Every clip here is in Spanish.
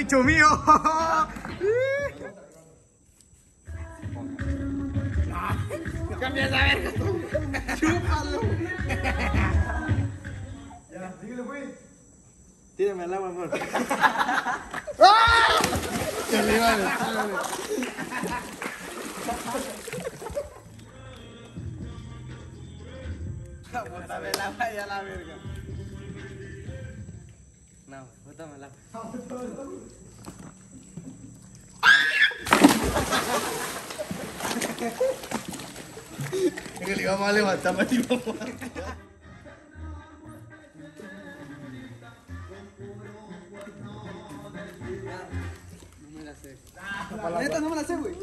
bicho mío. No cambies esa verga. Chúpalo. Ya, dígale, güey. Tírame al agua, amor. Que le vale. Bótame el agua ya la verga. No, bótame el agua. Que le íbamos a levantar más y vamos a... No me la sé. Neta, no me la sé, güey.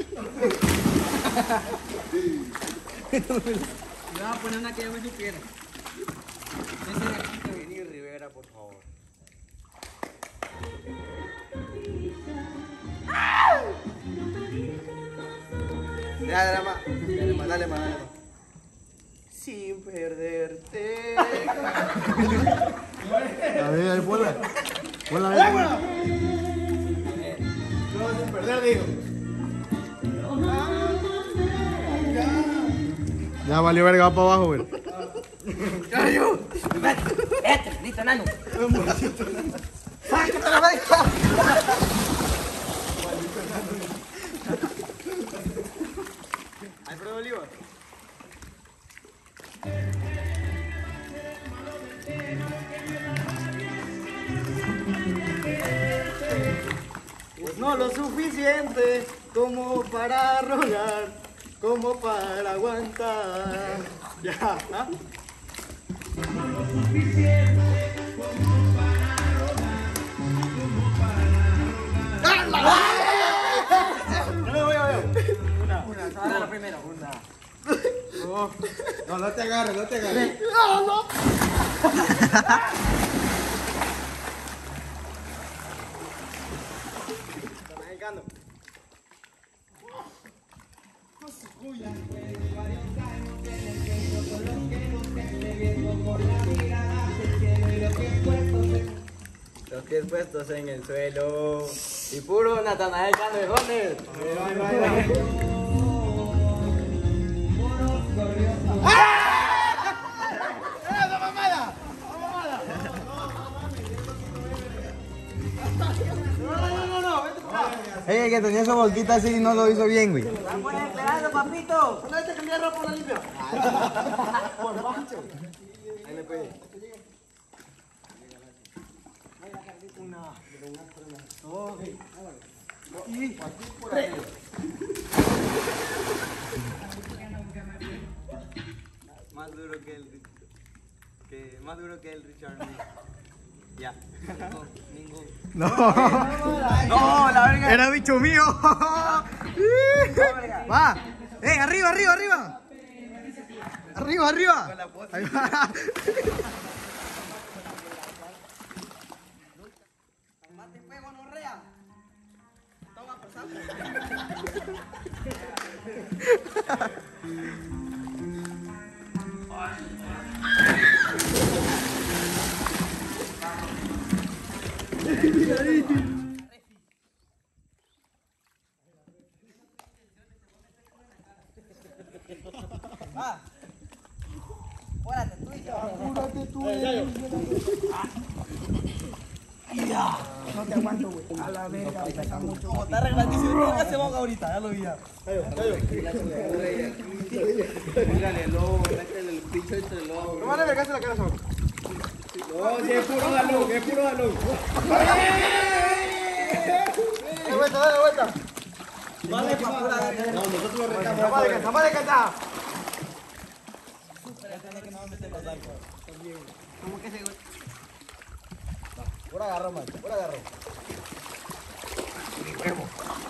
Me voy a poner una que yo me supiera. Ese de aquí que venir Rivera, por favor. Ya, dale más. Dale más. Sin perderte. A ver, ahí ponla. Ponla ahí. No, sin perder, digo. Ya valió verga, va para abajo, güey. ¡Cayo! ¡Vete, maldito enano! ¡Sácate la verga! Alfredo Oliva. Pues no lo suficiente como para rogar, como para aguantar. Ya, ¿ah? No lo suficiente como para rogar, como para rogar. No me voy a ver. Una. Ahora la primera. Una. No te agarres, no te agarres. No. Está mexicano. Los pies puestos en el suelo y puro Natanael Cano de Jones. Ey, que tenía esa boquita así y no lo hizo bien, güey. Estamos esperando, papito. ¿Dónde te cambié ropa por la limpia? Por macho. Ahí le puede. Una, dos, y tres. Más duro que el Richard Mille. Ya. Ningún. No. No, la verga. Era bicho mío. Va. Arriba. Arriba. Ahí va. Mate fuego, no rea. Toma, pasando. Va. Órate tú. Ya. No te aguanto, güey. A la verga, pesa mucho. Como está arregladísimo, ya se va ahorita, ya lo vi ya. Mírale el lobo, métele el pincho entre el lobo. No vale vergas en la cara, solo. No, si es puro galón, es puro galón. Dale vuelta. Vale, para pura. No, nosotros lo retamos. Vale, canta. ¿Cómo que se güey? Pura agarro, macho, pura agarro. Mi huevo.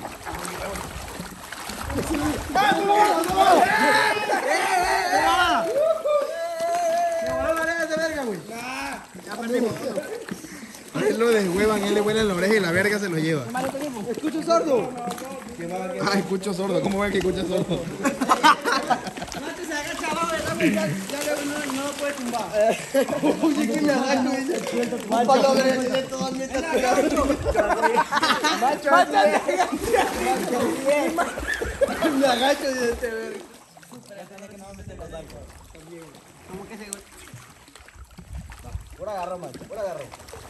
Ya perdimos. A él lo deshuevan, él le huele en la oreja y la verga se lo lleva. Escucho sordo. Ay, escucho sordo. ¿Cómo ve que escucha sordo? Se agacha abajo de la no lo puedes tumbar. Oye, que me agacho, dice. Para lograr tener todo mi estatura. Macho, me agacho, dice este verga. ¿Cómo que se... Por agarro, macho, por agarro.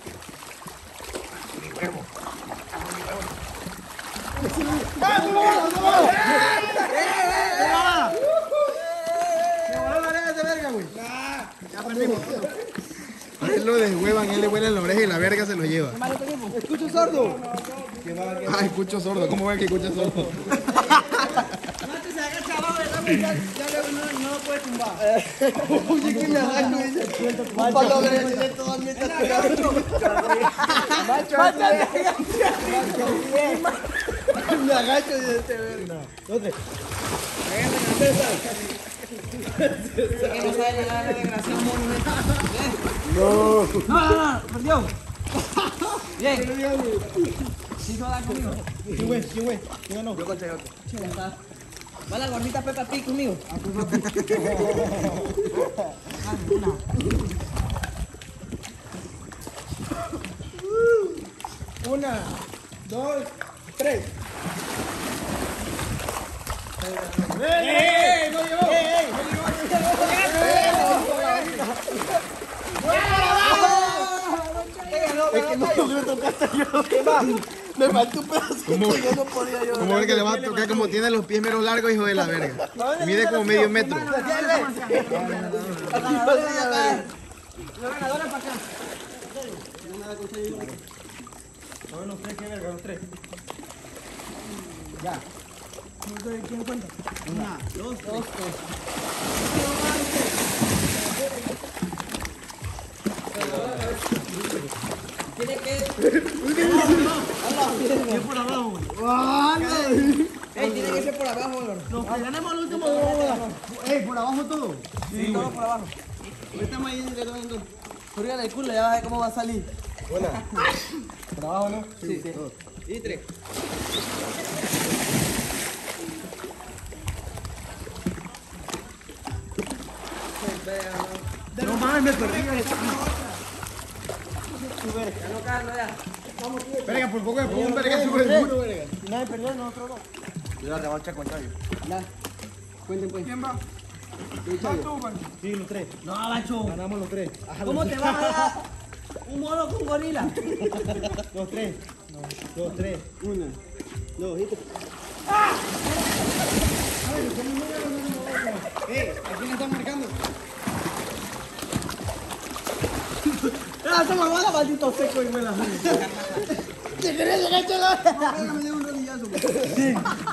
Ya perdimos. A él lo deshuevan, él le huele la oreja y la verga se lo lleva. Escucho sordo. Ah, escucho sordo. ¿Cómo ve que escucha sordo? Se agacha abajo, ya no lo puedes tumbar. Oye, que me agacho, dice. Para lograr tener todo mi estatura. Macho, me agacho, dice este verga. ¿Dónde? Que no sabe llegar a la desgracia monumento. No. No, perdió. Bien. ¿Sí se va a dar conmigo? ¿Quién güey? ¿Quién ganó? Yo conté otro. Va la gordita Peppa Pig conmigo. Una, dos, tres. ¡Ey! ¡No llegó! Es que no me tocaste yo. Me faltó un pedacito, yo no podía yo. Como el que le va a tocar, como tiene los pies meros largos, hijo de la verga. Mide como medio metro. Los ganadores para acá. Los tres, qué verga, los tres. Ya. ¿Quién cuenta? Una, dos, tres. Tiene que... por abajo. Tiene que ser por abajo, Álvaro. Los que ganamos el último dos. ¿Por abajo todo? Sí, todo por abajo. Estamos ahí entre todos. Júrgale el culo, ya vas a ver cómo va a salir. Buena. ¿Por abajo no? Sí. Y tres. No mames, me perdí. Ya no caen, no ya. Verga, por poco me pongo un verga sobre el muro, verga. Si nadie perdió, nosotros dos. Yo la revancha con Chayo. Cuenten, pues. ¿Quién va? Sí, los tres. No, Bacho. Ganamos los tres. ¿Cómo te vas a dar un mono con gorila? Los tres. Los tres. Una, dos, y tres. ¿A quién están marcando? ¡Se me va la maldito seco y me la... ¿Te querés derecho? Me dio un rodillazo.